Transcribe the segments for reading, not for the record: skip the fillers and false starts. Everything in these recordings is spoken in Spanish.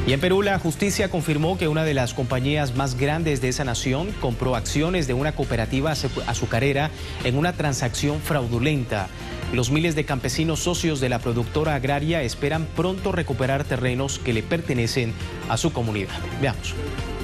Y en Perú, la justicia confirmó que una de las compañías más grandes de esa nación compró acciones de una cooperativa azucarera en una transacción fraudulenta. Los miles de campesinos socios de la productora agraria esperan pronto recuperar terrenos que le pertenecen a su comunidad. Veamos.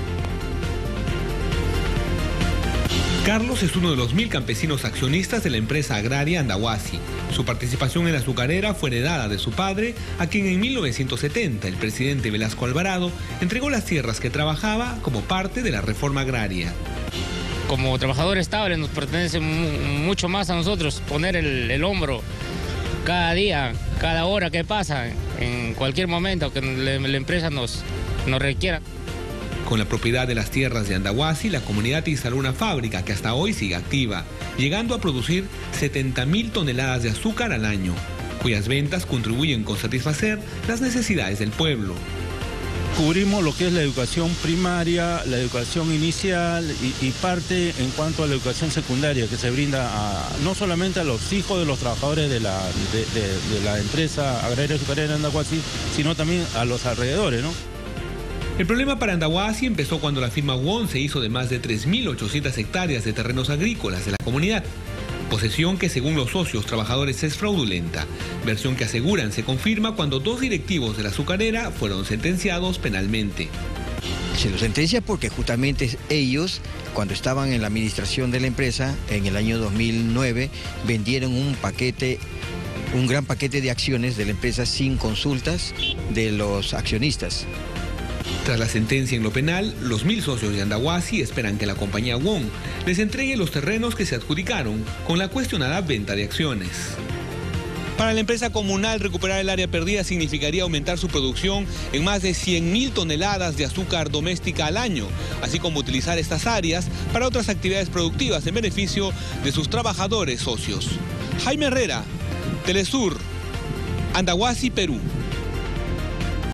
Carlos es uno de los 1000 campesinos accionistas de la empresa agraria Andahuasi. Su participación en la azucarera fue heredada de su padre, a quien en 1970 el presidente Velasco Alvarado entregó las tierras que trabajaba como parte de la reforma agraria. Como trabajador estable nos pertenece mucho más a nosotros poner el hombro cada día, cada hora que pasa, en cualquier momento que la empresa nos requiera. Con la propiedad de las tierras de Andahuasi, la comunidad instaló una fábrica que hasta hoy sigue activa, llegando a producir 70.000 toneladas de azúcar al año, cuyas ventas contribuyen con satisfacer las necesidades del pueblo. Cubrimos lo que es la educación primaria, la educación inicial y parte en cuanto a la educación secundaria que se brinda no solamente a los hijos de los trabajadores de la empresa agraria azucarera Andahuasi, sino también a los alrededores, ¿no? El problema para Andahuasi empezó cuando la firma WON se hizo de más de 3.800 hectáreas de terrenos agrícolas de la comunidad. Posesión que según los socios trabajadores es fraudulenta. Versión que aseguran se confirma cuando 2 directivos de la azucarera fueron sentenciados penalmente. Se los sentencia porque justamente ellos, cuando estaban en la administración de la empresa, en el año 2009, vendieron un gran paquete de acciones de la empresa sin consultas de los accionistas. Tras la sentencia en lo penal, los 1000 socios de Andahuasi esperan que la compañía WON les entregue los terrenos que se adjudicaron con la cuestionada venta de acciones. Para la empresa comunal, recuperar el área perdida significaría aumentar su producción en más de 100.000 toneladas de azúcar doméstica al año, así como utilizar estas áreas para otras actividades productivas en beneficio de sus trabajadores socios. Jaime Herrera, Telesur, Andahuasi, Perú.